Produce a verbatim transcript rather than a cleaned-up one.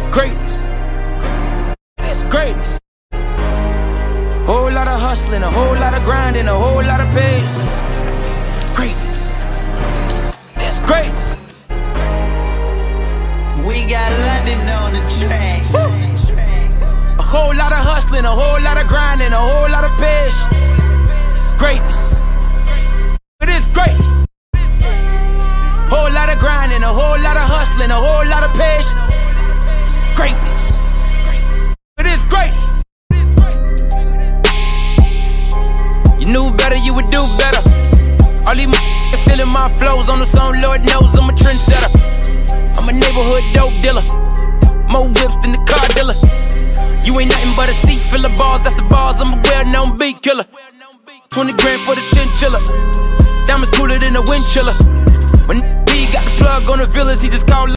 Greatness. That's greatness. Whole lot of hustling, a whole lot of grinding, a whole lot of patience. Greatness. That's greatness. We got London on the track. A whole lot of hustling, a whole lot of grinding, a whole lot of patience. Greatness. It is greatness. Whole lot of grinding, a whole lot of hustling, a whole lot of patience. Greatness. It is greatness. You knew better, you would do better. All these motherfuckers stealing my flows on the song, Lord knows I'm a trendsetter. I'm a neighborhood dope dealer. More whips than the car dealer. You ain't nothing but a seat full of balls after balls. I'm a well-known beat killer. Twenty grand for the chinchilla. Diamonds cooler than a wind chiller. When he got the plug on the villas, he just called.